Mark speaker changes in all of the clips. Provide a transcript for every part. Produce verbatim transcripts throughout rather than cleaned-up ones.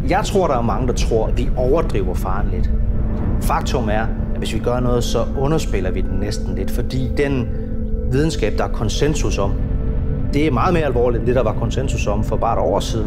Speaker 1: Jeg tror, der er mange, der tror, at vi overdriver faren lidt. Faktum er, at hvis vi gør noget, så underspiller vi den næsten lidt, fordi den videnskab, der er konsensus om, det er meget mere alvorligt end det, der var konsensus om for bare et år siden.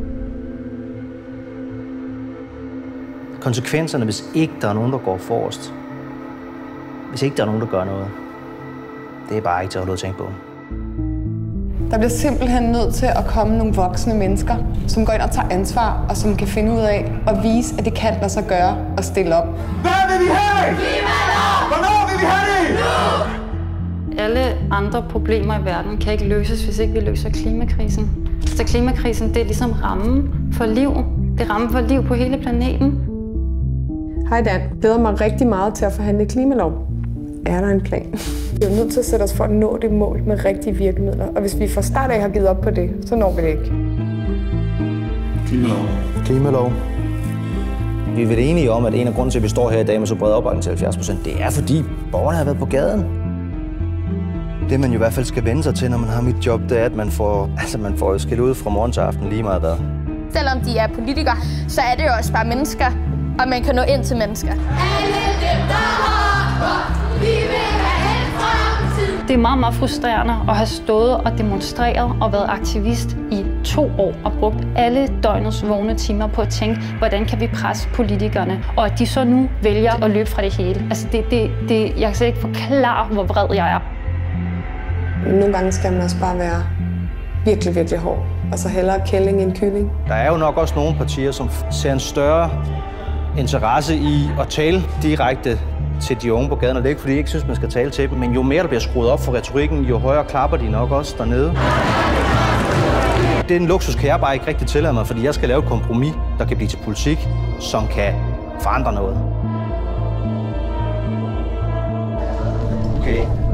Speaker 1: Konsekvenserne, hvis ikke der er nogen, der går forrest, hvis ikke der er nogen, der gør noget, det er bare ikke til at holde at tænke på.
Speaker 2: Der bliver simpelthen nødt til at komme nogle voksne mennesker, som går ind og tager ansvar, og som kan finde ud af at vise, at det kan lade sig gøre at stille op.
Speaker 3: Hvad vil vi have? Hvornår vil vi have det? Nu!
Speaker 4: Alle andre problemer i verden kan ikke løses, hvis ikke vi løser klimakrisen. Så klimakrisen, det er ligesom rammen for liv. Det er rammen for liv på hele planeten.
Speaker 2: Hej Dan, jeg glæder mig rigtig meget til at forhandle klimalov. Er der en plan? Vi er nødt til at sætte os for at nå det mål med rigtige virkemidler. Og hvis vi fra start af har givet op på det, så når vi det ikke.
Speaker 3: Klimalov.
Speaker 1: Klimalov. Vi er vel enige om, at en af grunden til, at vi står her i dag med så bred opbakning til halvfjerds procent, det er fordi borgerne har været på gaden. Det man jo i hvert fald skal vende sig til, når man har mit job, det er, at man får, altså man får skilt ud fra morgen til aften lige meget hvad.
Speaker 5: Selvom de er politikere, så er det jo også bare mennesker, og man kan nå ind til mennesker.
Speaker 6: Alle dem, der har godt, vi vil have en fremtid.
Speaker 4: Det er meget, meget frustrerende at have stået og demonstreret og været aktivist i to år og brugt alle døgnets vågne timer på at tænke, hvordan kan vi presse politikerne, og at de så nu vælger at løbe fra det hele. Altså det, det, det, jeg kan slet ikke forklare, hvor vred jeg er.
Speaker 2: Nogle gange skal man også bare være virkelig, virkelig hård, og så hellere kælling end kylling.
Speaker 1: Der er jo nok også nogle partier, som ser en større interesse i at tale direkte til de unge på gaden, og det er ikke, fordi jeg ikke synes, man skal tale til dem, men jo mere der bliver skruet op for retorikken, jo højere klapper de nok også dernede. Den luksus kan jeg bare ikke rigtig tillade mig, fordi jeg skal lave et kompromis, der kan blive til politik, som kan forandre noget. Okay.